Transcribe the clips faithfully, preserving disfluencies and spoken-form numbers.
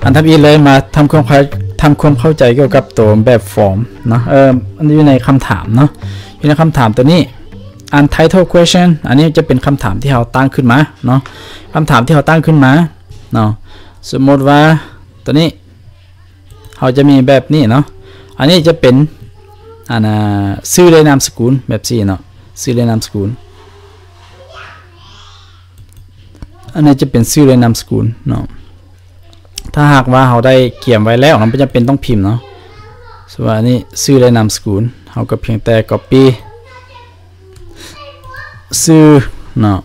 อันทับอีเลยมาทำความทำความเข้าใจเกี่ยวกับตัวแบบฟอร์มเนาะเอออันนี้อยู่ในคำถามเนาะอยู่ในคำถามตัวนี้อัน title question อันนี้จะเป็นคำถามที่เราตั้งขึ้นมาเนาะคำถามที่เราตั้งขึ้นมาเนาะสมมติว่าตัวนี้เราจะมีแบบนี้เนาะอันนี้จะเป็นอันน่ะชื่อและนามสกุลแบบสี่เนาะชื่อและนามสกุลอันนี้จะเป็นชื่อและนามสกุลเนาะถ้าหากว่าเราได้เขียนไว้แล้วเราไม่จำเป็นต้องพิมพ์เนาะส่วนอันนี้ชื่อและนามสกุลเราก็เพียงแต่ copy ชื่อเนาะ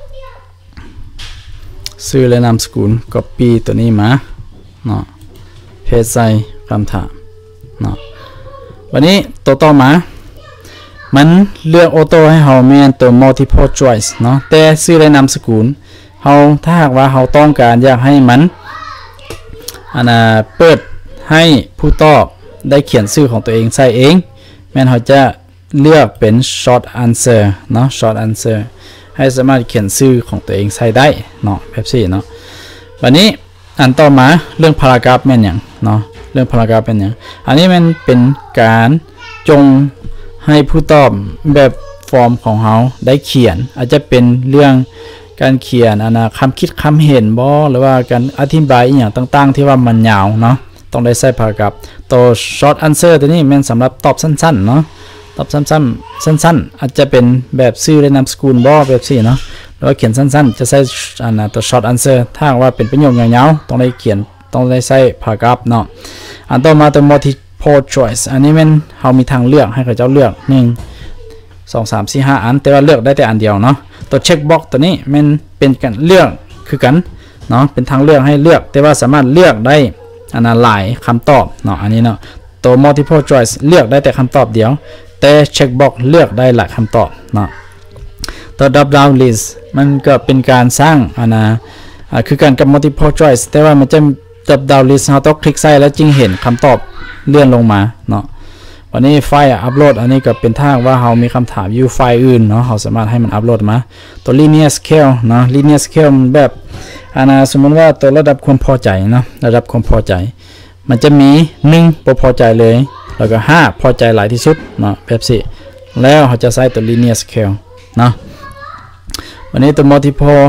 ชื่อและนามสกุล copy ตัวนี้มาเนาะเพจใส่คำถามเนาะวันนี้ตัวต่อมามันเลือกออโต้ให้เราเมียนตัว multiple choice เนาะแต่ชื่อและนามสกุลเราถ้าหากว่าเราต้องการอยากให้มันอันน่ะเปิดให้ผู้ตอบได้เขียนชื่อของตัวเองใส่เองแม้นเขาจะเลือกเป็น short answer เนาะ short answer ให้สามารถเขียนชื่อของตัวเองใส่ได้เนาะแบบนี้เนาะวันนี้อันต่อมาเรื่องพารากราฟแม่นอย่างเนาะเรื่องพารากราฟเป็นอย่างอันนี้มันเป็นการจงให้ผู้ตอบแบบฟอร์มของเขาได้เขียนอาจจะเป็นเรื่องการเขียนอันนะคำคิดคำเห็นบ่หรือว่าการอธิบายอย่างต่างๆที่ว่ามันยาวเนาะต้องได้ใส่พารากราฟตัว short answer ตัวนี้มันสำหรับตอบสั้นๆเนาะตอบสั้นๆสั้นๆอาจจะเป็นแบบชื่อและนามสกุลบ่แบบสี่เนาะหรือว่าเขียนสั้นๆจะใส่อันนะตัว short answer ถ้าว่าเป็นประโยคยาวๆต้องได้เขียนต้องได้ใส่พารากราฟเนาะอันต่อมาตัว multiple choice อันนี้มันเรามีทางเลือกให้เขาเจ้าเลือกหนึ่งสองสามสี่ห้าอันแต่ว่าเลือกได้แต่อันเดียวเนาะตัวเช็คบ็อกตัวนี้มันเป็นการเลือกคือกันเนาะเป็นทางเลือกให้เลือกแต่ว่าสามารถเลือกได้อันนั้นหลายคำตอบเนาะอันนี้เนาะตัว multiple choice เลือกได้แต่คำตอบเดียวแต่เช็คบ็อกเลือกได้หลายคำตอบเนาะตัว drop down list มันก็เป็นการสร้างอันนะคือการกับ multiple choice แต่ว่ามันจะ drop down list เราต้องคลิกใส่แล้วจึงเห็นคำตอบเลื่อนลงมาเนาะวันนี้ไฟล์อัปโหลดอันนี้ก็เป็นทางว่าเรามีคำถามอยู่ไฟล์อื่นเนาะเราสามารถให้มันอัปโหลดมาตัว linear scale เนาะ linear scale มันแบบอันนะสมมติว่าตัวระดับความพอใจเนาะระดับความพอใจมันจะมีหนึ่งบ่พอใจเลยแล้วก็ห้าพอใจหลายที่สุดเนาะแบบนี้แล้วเราจะใช้ตัว linear scale เนาะวันนี้ตัว multiple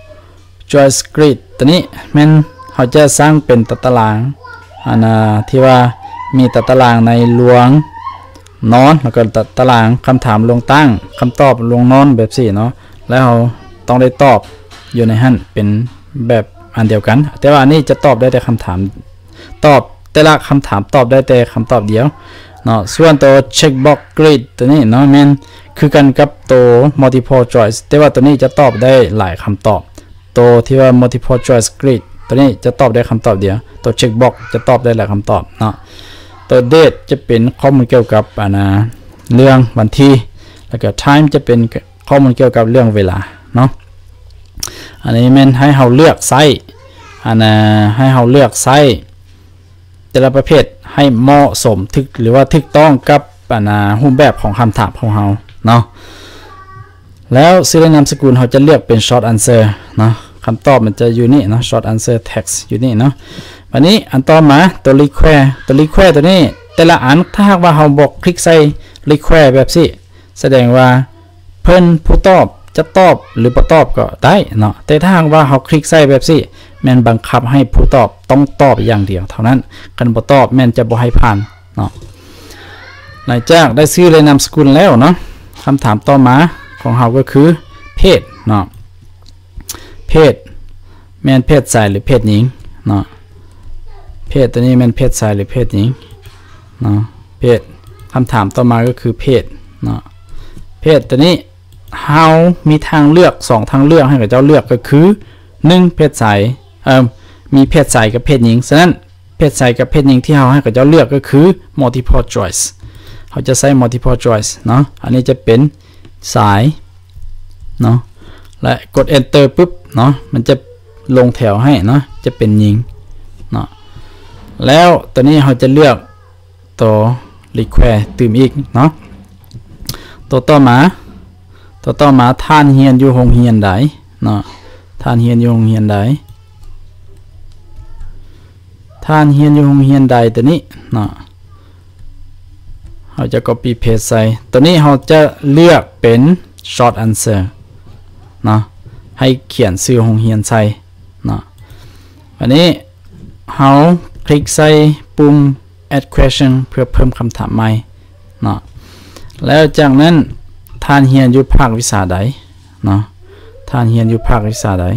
choice grid ตัวนี้มันเราจะสร้างเป็นตารางอันนะที่ว่ามีตารางในลวงนอนแล้วก็ตารางคำถามลงตั้งคำตอบลงนอนแบบสี่เนาะแล้วเราต้องได้ตอบอยู่ในหันเป็นแบบอันเดียวกันแต่ว่าอันนี้จะตอบได้แต่คำถามตอบแต่ละคำถามตอบได้แต่คำตอบเดียวเนาะส่วนตัว checkbox grid ตัวนี้เนาะมันคือกันกับตัว multiple choice แต่ว่าตัวนี้จะตอบได้หลายคำตอบตัวที่ว่า multiple choice grid ตัวนี้จะตอบได้คำตอบเดียวตัว checkbox จะตอบได้หลายคำตอบเนาะตัว date จะเป็นข้อมูลเกี่ยวกับอันนะเรื่องวันที่แล้วก็ time จะเป็นข้อมูลเกี่ยวกับเรื่องเวลาเนาะอันนี้มันให้เราเลือกไซส์อันนะให้เราเลือกไซส์แต่ละประเภทให้เหมาะสมทึกหรือว่าทึกต้องกับอันนะรูปแบบของคำถามของเราเนาะแล้วชื่อและนามสกุลเราจะเลือกเป็น short answer เนาะคำตอบมันจะอยู่นี่เนาะ short answer text อยู่นี่เนาะวันนี้อันต่อมาตัว require ตัว require ตัวนี้แต่ละอันถ้าหากว่าเราบอกคลิกใส่ require แบบนี้แสดงว่าเพิ่นผู้ตอบจะตอบหรือบ่ตอบก็ได้เนาะแต่ถ้าหากว่าเราคลิกใส่แบบนี้แม่นบังคับให้ผู้ตอบต้องตอบอย่างเดียวเท่านั้นกันบ่ตอบแม่นจะบ่ให้ผ่านเนาะหลังจากได้ชื่อและนามสกุลแล้วเนาะคำถามต่อมาของเราก็คือเพศเนาะเพศแม่นเพศชายหรือเพศหญิงเนาะเพศตัวนี้มันเพศชายหรือเพศหญิงเนาะเพศคำถามต่อมาก็คือเพศเนาะเพศตัวนี้เฮามีทางเลือกสองทางเลือกให้กับเจ้าเลือกก็คือหนึ่งเพศชายเอ่อมีเพศชายกับเพศหญิงฉะนั้นเพศชายกับเพศหญิงที่เฮาให้กับเจ้าเลือกก็คือ multiple choice เขาจะใช้ multiple choice เนาะอันนี้จะเป็นสายเนาะและกด enter ปุ๊บเนาะมันจะลงแถวให้เนาะจะเป็นหญิงเนาะแล้วตอนนี้เราจะเลือกตัว require ตื่มอีกเนาะตัวต่อมาตัวต่อมาท่านเฮียนอยู่โรงเรียนใดเนาะท่านเฮียนอยู่โรงเรียนใดท่านเฮียนอยู่โรงเรียนใดตัวนี้เนาะเราจะ copy paste ใส่ตัวนี้เราจะเลือกเป็น short answer เนาะให้เขียนชื่อโรงเรียนใส่เนาะวันนี้เราคลิกใส่ปุ่ม add question เพื่อเพิ่มคำถามใหม่เนาะแล้วจากนั้นท่านเฮียนอยู่ภาควิชาใดเนาะท่านเฮียนอยู่ภาควิชาใด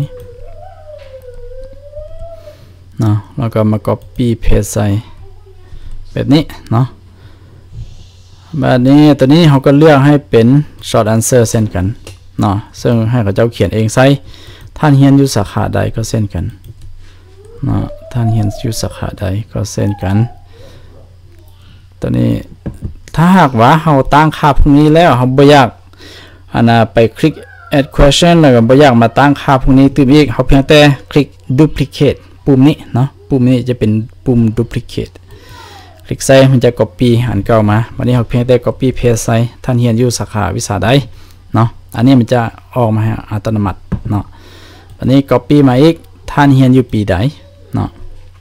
เนาะแล้วก็มา copy paste ใส่แบบนี้เนาะแบบนี้ตัวนี้เขาก็เลือกให้เป็น short answer เช่นกันเนาะซึ่งให้เขาเจ้าเขียนเองใส่ท่านเฮียนอยู่สาขาใดก็เช่นกันเนาะท่านเฮียนอยู่สาขาใดก็เช่นกันตัวนี้ถ้าหากว่าเราตั้งค่าพวกนี้แล้วเราไม่อยากอันน่ะไปคลิก add question แล้วก็ไม่อยากมาตั้งค่าพวกนี้ตื่นอีกเขาเพียงแต่คลิก duplicate ปุ่มนี้เนาะปุ่มนี้จะเป็นปุ่ม duplicate คลิกใส่มันจะ copy อันเก่ามาวันนี้เราเพียงแต่ copy paste ใส่ท่านเฮียนอยู่สาขาวิชาใดเนาะอันนี้มันจะออกมาอัตโนมัติเนาะวันนี้ copy มาอีกท่านเฮียนอยู่ปีใดเนาะ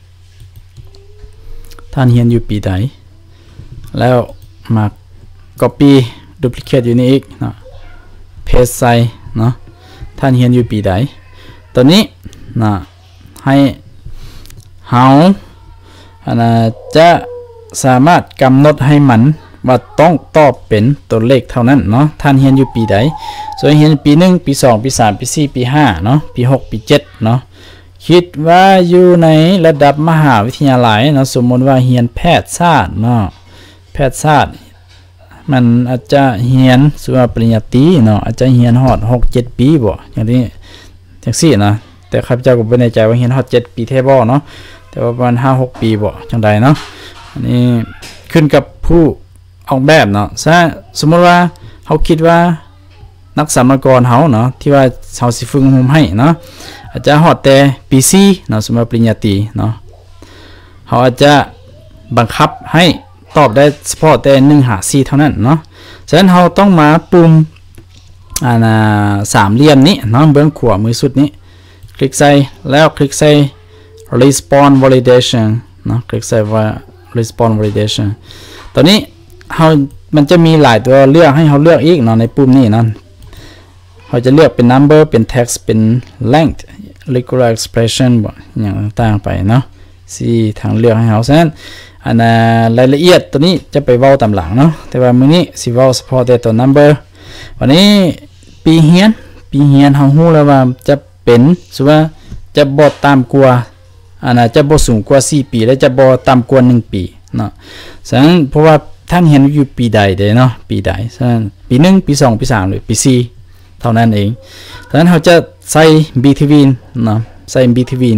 ท่านเฮียนอยู่ปีใดแล้วมา copy duplicate อยู่นี่อีกเนาะ paste ใส่เนาะท่านเฮียนอยู่ปีใดตัวนี้นะให้เฮาอันน่ะจะสามารถกำหนดให้มันว่าต้องตอบเป็นตัวเลขเท่านั้นเนาะท่านเฮียนอยู่ปีใดส่วนเฮียนปีหนึ่งปีสองปีสามปีสี่ปีห้าเนาะปีหกปีเจ็ดเนาะคิดว่าอยู่ในระดับมหาวิทยาลัยเนาะสมมติว่าเฮียนแพทยศาสตร์เนาะแพทยศาสตร์มันอาจจะเฮียนส่วนปริญญาตรีเนาะอาจจะเฮียนฮอดหกเจ็ดปีบ่อย่างนี้จังซี่นะแต่ข้าพเจ้าก็ไม่แน่ใจว่าเฮียนฮอดเจ็ดปีแท้บ่เนาะแต่ว่าประมาณห้าหกปีบ่จังใดเนาะอันนี้ขึ้นกับผู้ออกแบบเนาะซะสมมติว่าเขาคิดว่านักสัมมกรเขาเนาะที่ว่าเขาสิฝึกอบรมให้เนาะอาจจะฮอดแต่ปีสี่เนาะสมมติปริญญาตรีเนาะเขาอาจจะบังคับให้ตอบได้เฉพาะแต่หนึ่งหาสี่เท่านั้นเนาะฉะนั้นเราต้องมาปุ่มอ่าสามเหลี่ยมนี้เนาะเบื้องขวามือสุดนี้คลิกใส่แล้วคลิกใส่ response validation เนาะคลิกใส่ว่า response validation ตอนนี้เรามันจะมีหลายตัวเลือกให้เราเลือกอีกเนาะในปุ่มนี้เนาะเราจะเลือกเป็น number เป็น text เป็น length regular expression บ่อย่างต่างๆไปเนาะสี่ทางเลือกให้เราฉะนั้นอันน่ะรายละเอียดตัวนี้จะไปเว้าตามหลังเนาะแต่ว่ามื้อนี้สิเว้าเฉพาะแต่ตัว number วันนี้ปีเรียนปีเรียนเฮาฮู้แล้วว่าจะเป็นสมมุติว่าจะบ่ต่ำกว่าอันน่ะจะบ่สูงกว่าสี่ปีและจะบ่ต่ำกว่าหนึ่งปีเนาะฉะนั้นเพราะว่าท่านเรียนอยู่ปีใดเด้เนาะปีใดฉะนั้นปีหนึ่งปีสองปีสามหรือปีสี่เท่านั้นเองฉะนั้นเราจะใส่ between เนาะใส่ between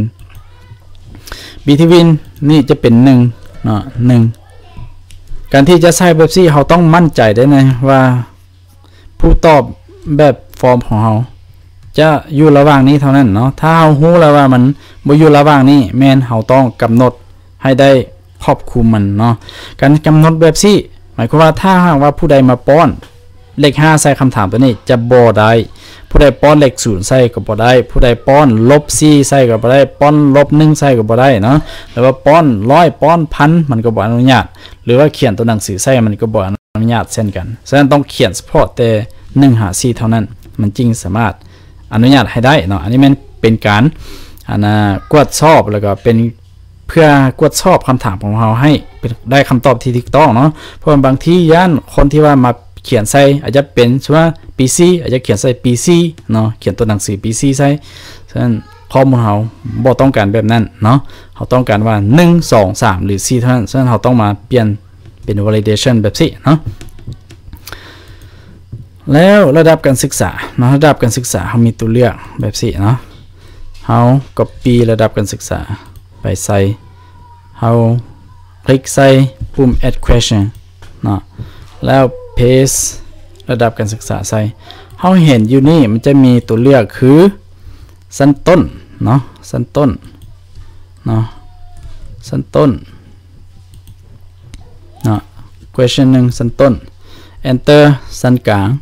between นี่จะเป็นหนึ่งเนาะหนึ่งการที่จะใส่แบบนี้เราต้องมั่นใจได้นะว่าผู้ตอบแบบฟอร์มของเราจะอยู่ระหว่างนี้เท่านั้นเนาะถ้าเราฮู้แล้วว่ามันบ่อยู่ระหว่างนี้แม่นเราต้องกำหนดให้ได้ครอบคลุมมันเนาะการกำหนดแบบนี้หมายความว่าถ้าหากว่าผู้ใดมาป้อนเลขห้าใส่คำถามตัวนี้จะบ่ได้ผู้ใดป้อนเลขศูนย์ใส่ก็บ่ได้ผู้ใดป้อนลบสี่ใส่ก็บ่ได้ป้อนลบหนึ่งใส่ก็บ่ได้เนาะหรือว่าป้อนร้อยป้อนพันมันก็บ่อนุญาตหรือว่าเขียนตัวหนังสือใส่มันก็บ่อนุญาตเช่นกันฉะนั้นต้องเขียนเฉพาะแต่หนึ่งหาสี่เท่านั้นมันจริงสามารถอนุญาตให้ได้เนาะอันนี้มันเป็นการอันน่ะกวดสอบแล้วก็เป็นเพื่อกวดสอบคำถามของเราให้ได้คำตอบที่ถูกต้องเนาะเพราะบางทีย่านคนที่ว่ามาเขียนใส่อาจจะเป็นสมมุติว่าปีสี่อาจจะเขียนใส่ปีสี่เนาะเขียนตัวหนังสือปีสี่ใส่ฉะนั้นข้อมูลเราบ่ต้องการแบบนั้นเนาะเราต้องการว่าหนึ่ง สอง สามหรือสี่เท่านั้นฉะนั้นเราต้องมาเปลี่ยนเป็น validation แบบนี้เนาะแล้วระดับการศึกษาเนาะระดับการศึกษาเขามีตัวเลือกแบบนี้เนาะเฮา copy ระดับการศึกษาไปใส่เฮาคลิกใส่ปุ่ม add question เนาะแล้ว paste ระดับการศึกษาใส่เฮาเห็นอยู่นี่มันจะมีตัวเลือกคือสั้นต้นเนาะสั้นต้นเนาะสั้นต้นเนาะ question หนึ่งสั้นต้น enter สั้นกลาง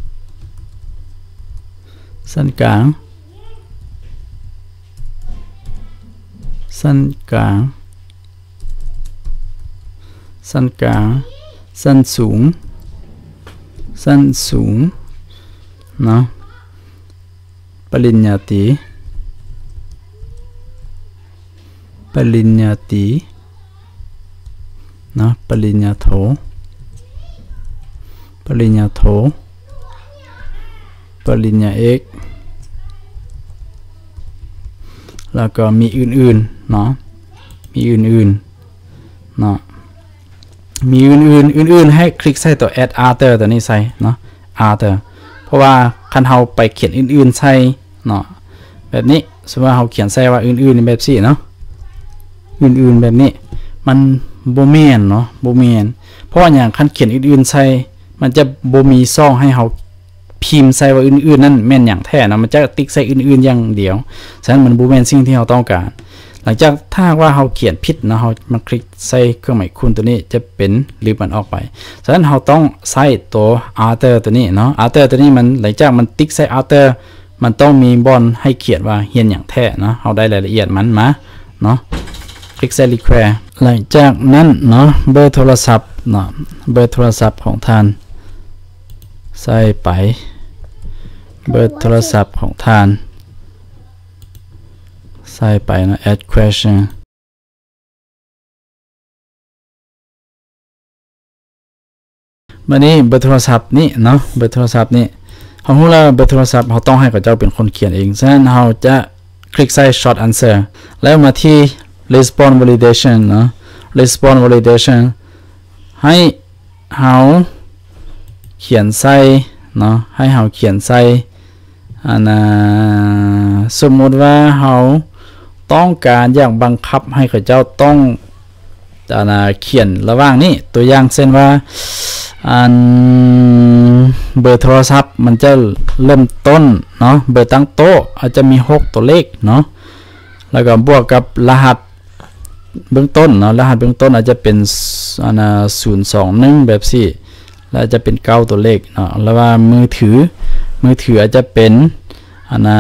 สั้นกลางสั้นกลางสั้นกลางสั้นสูงสั้นสูงเนาะปริญญาตรีปริญญาตรีนะปริญญาโทปริญญาโทปริญญาเอกแล้วก็มีอื่นๆเนาะมีอื่นๆเนาะมีอื่นๆอื่นๆให้คลิกใส่ตัว add other ตัวนี้ใส่เนาะ other เพราะว่าคันเฮาไปเขียนอื่นๆใส่เนาะแบบนี้สมมติว่าเฮาเขียนใส่ว่าอื่นๆในแบบสี่เนาะอื่นๆแบบนี้มันบ่แม่นเนาะบ่แม่นเพราะว่าอย่างคันเขียนอื่นๆใส่มันจะบ่มีช่องให้เฮาพิมพ์ใส่ว่าอื่นๆนั่นแม่นอย่างแท้นะมันจะติ๊กใส่อื่นๆอย่างเดียวฉะนั้นมันบ่แม่นสิ่งที่เฮาต้องการหลังจากถ้าว่าเฮาเขียนผิดนะเฮามันคลิกใส่เครื่องหมายคูณตัวนี้จะเป็นลิบมันออกไปฉะนั้นเฮาต้องใส่ตัว other ตัวนี้เนาะ other ตัวนี้มันหลังจากมันติ๊กใส่ other มันต้องมีบอลให้เขียนว่าเฮียนอย่างแท้เนาะเฮาได้รายละเอียดมันมาเนาะคลิกใส่ require หลังจากนั้นเนาะเบอร์โทรศัพท์เนาะเบอร์โทรศัพท์ของท่านใส่ไปเบอร์โทรศัพท์ของท่านใส่ไปนะ add question บัดนี้เบอร์โทรศัพท์นี่เนาะเบอร์โทรศัพท์นี่เฮาฮู้แล้วเบอร์โทรศัพท์เฮาต้องให้กับเจ้าเป็นคนเขียนเองฉะนั้นเฮาจะคลิกใส่ short answer แล้วมาที่ response validation เนาะ response validation ให้เฮาเขียนใส่เนาะให้เฮาเขียนใส่อันน่ะสมมุติว่าเฮาต้องการอยากบังคับให้เขาเจ้าต้องอันน่ะเขียนระหว่างนี้ตัวอย่างเช่นว่าอันเบอร์โทรศัพท์มันจะเริ่มต้นเนาะเบอร์ตั้งโต๊ะอาจจะมีหกตัวเลขเนาะแล้วก็บวกกับรหัสเบื้องต้นเนาะรหัสเบื้องต้นอาจจะเป็นอันน่ะศูนย์ สอง หนึ่งแบบสี่แล้วจะเป็นเก้าตัวเลขเนาะแล้วว่ามือถือมือถืออาจจะเป็นอันน่ะ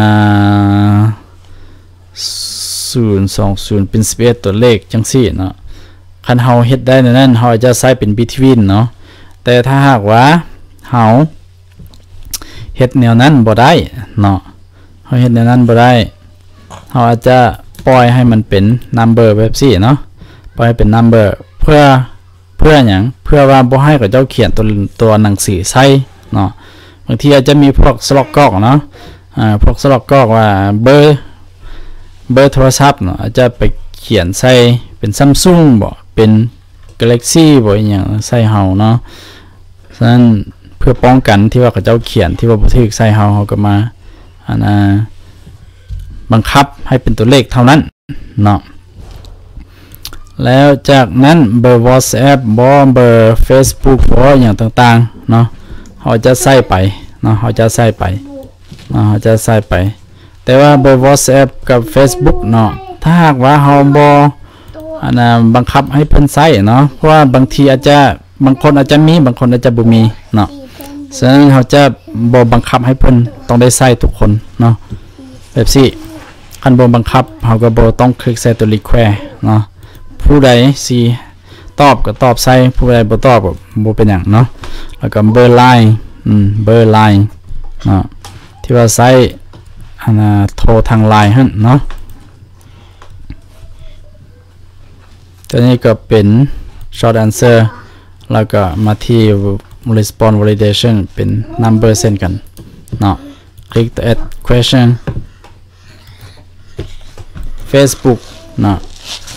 ศูนย์ สอง ศูนย์เป็นสิบเอ็ดตัวเลขจังซี่เนาะคันเฮาเฮ็ดได้ในนั้นเฮาจะใช้เป็น between เนาะแต่ถ้าหากว่าเฮาเฮ็ดแนวนั้นบ่ได้เนาะเฮาเฮ็ดแนวนั้นบ่ได้เฮาอาจจะปล่อยให้มันเป็น number แบบซี่เนาะปล่อยให้เป็น number เพื่อเพื่อหยังเพื่อว่าบ่ให้กับเจ้าเขียนตัวตัวหนังสือใส่เนาะบางทีอาจจะมีพวกสล็อกกอกเนาะอ่าพวกสล็อกกอกว่าเบอร์เบอร์โทรศัพท์เนาะอาจจะไปเขียนใส่เป็น Samsung บ่เป็น Galaxy บ่อีหยังใส่เฮาเนาะฉะนั้นเพื่อป้องกันที่ว่าเขาเจ้าเขียนที่ว่าบ่ถูกใส่เฮาเฮาก็มาอันน่ะบังคับให้เป็นตัวเลขเท่านั้นเนาะแล้วจากนั้นเบอร์ WhatsApp บ่เบอร์ Facebook บ่อย่างต่างๆเนาะเฮาจะใส่ไปเนาะเฮาจะใส่ไปเนาะเฮาจะใส่ไปแต่ว่าเบอร์ WhatsApp กับ Facebook เนาะถ้าหากว่าเฮาบ่อันน่ะบังคับให้เพิ่นใช้เนาะเพราะว่าบางทีอาจจะบางคนอาจจะมีบางคนอาจจะบ่มีเนาะฉะนั้นเฮาจะบ่บังคับให้เพิ่นต้องได้ใช้ทุกคนเนาะแบบนี้คันบ่บังคับเฮาก็บ่ต้องคลิกใส่ตัว require เนาะผู้ใดสิตอบก็ตอบใส่ผู้ใดบ่ตอบก็บ่เป็นหยังเนาะแล้วก็เบอร์ไลน์อืมเบอร์ไลน์เนาะที่ว่าใช้อันน่ะโทรทางไลน์หั่นเนาะตัวนี้ก็เป็น short answer แล้วก็มาที่ response validation เป็น number เช่นกันเนาะคลิก add question Facebook เนาะ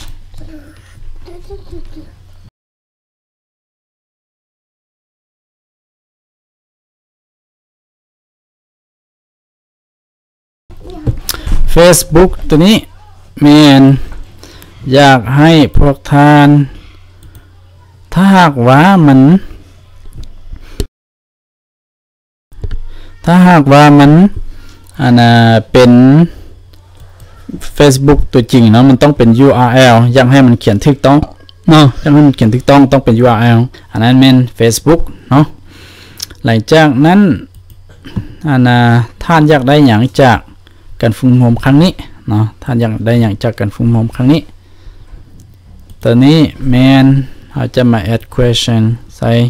Facebook ตัวนี้แม่นอยากให้พวกท่านถ้าหากว่ามันถ้าหากว่ามันอันน่ะเป็น Facebook ตัวจริงเนาะมันต้องเป็น ยู อาร์ แอล อยากให้มันเขียนถูกต้องเนาะอยากให้มันเขียนถูกต้องต้องเป็น ยู อาร์ แอล อันนั้นแม่น Facebook เนาะหลังจากนั้นอันน่ะท่านอยากได้หยังจากการฝึกอบรมครั้งนี้เนาะท่านอยากได้หยังจากการฝึกอบรมครั้งนี้ตัวนี้แม่นเฮเราจะมา add question ใส่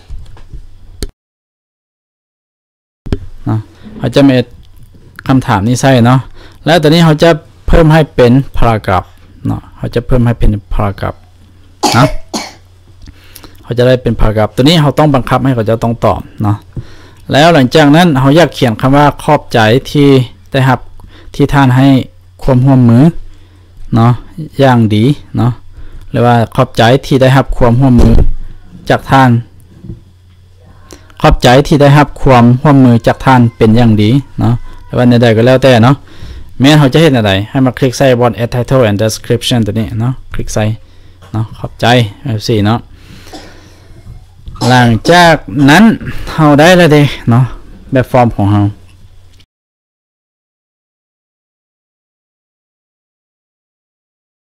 เนาะเราจะมา add คำถามนี้ใส่เนาะแล้วตอนนี้เราจะเพิ่มให้เป็น paragraph เนาะเราจะเพิ่มให้เป็น paragraph นะเขาจะได้เป็น paragraph ตัวนี้เราต้องบังคับให้เขาจะต้องตอบเนาะแล้วหลังจากนั้นเราอยากเขียนคำว่าขอบใจที่ได้รับที่ท่านให้ความร่วมมือเนาะอย่างดีเนาะหรือว่าขอบใจที่ได้รับความร่วมมือจากท่านขอบใจที่ได้รับความร่วมมือจากท่านเป็นอย่างดีเนาะหรือว่าในใดก็แล้วแต่เนาะแม้เขาจะเห็นอะไรให้มาคลิกใส่บน add title and description ตัวนี้เนาะคลิกใส่เนาะขอบใจแบบสี่เนาะหลังจากนั้นเราได้แล้วเด้เนาะแบบฟอร์มของเรา